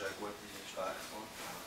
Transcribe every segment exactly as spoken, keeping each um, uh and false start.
ist eine gute Stärke.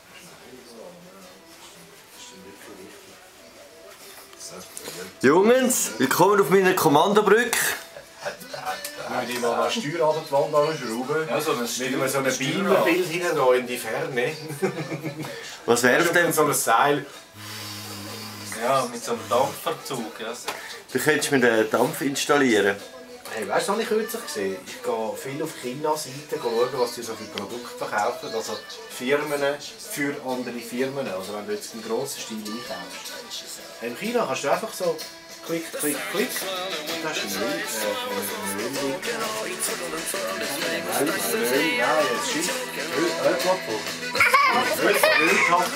Jungs, willkommen auf meiner Kommandobrücke. Würde ich mal eine Steuer an die Wand anschrauben, Ja, so ein mit so einem Beamerbild hinein in die Ferne. Was wäre auf dem? So ein Seil. Ja, mit so einem Dampfverzug. Ja. Du könntest mir den Dampf installieren. Hey, weißt du, was ich kürzlich gesehen? Ich gehe viel auf China-Seiten schauen, was die so für Produkte verkaufen. Also Firmen für andere Firmen. Also wenn du jetzt einen grossen Stil einkaufst. In China kannst du einfach so klick, klick, klick. Und hast einen Öl, äh, ein Öl. Nein, Öl, nein, jetzt schick. Öl, Ölplattform. Öl, Öl,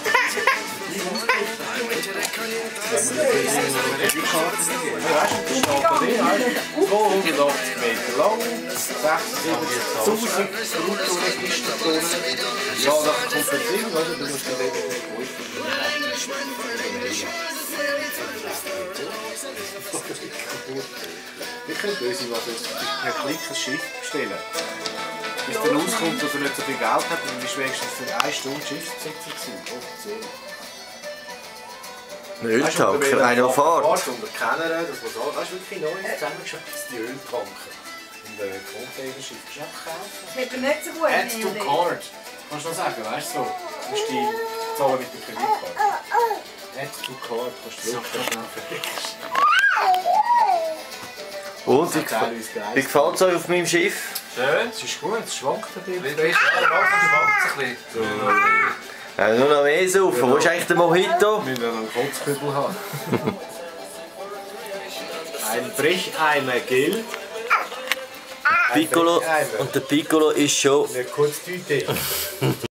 zweihundertachtzig Meter lang, sechsundsiebzigtausend Bruttoregistertonnen. Ja, das kommt jetzt hin, weißt du, du musst dann eben wir können uns per Klick ein Schiff bestellen. Bis dann rauskommt, dass er nicht so viel Geld hat, dann bist du wenigstens für eine Stunde Schiffsbesetzung offiziell. Ein Öltanker, einer der fährt. Und erkennen, dass man so, weißt du, wirklich neu zusammengeschafft, die Öltanker in den Containerschiffen. Kannst du auch kaufen? Das hat mir nicht so gut. Add to card. Kannst du noch sagen, weißt du so? Du musst die zahlen mit der Kreditkarte. Add to card kannst du wirklich schnell. Und wie, wie gefällt es euch auf meinem Schiff? Schön. Es ist gut, es schwankt ein bisschen. Wie ist es? Ja, es schwankt ein bisschen. Ja, nur noch mehr saufen. Wo ist eigentlich der Mojito? Wir müssen einen Kotzkübel haben. Ein Brecheimer, gell? Piccolo. Und der Piccolo ist schon... Eine Kotztüte.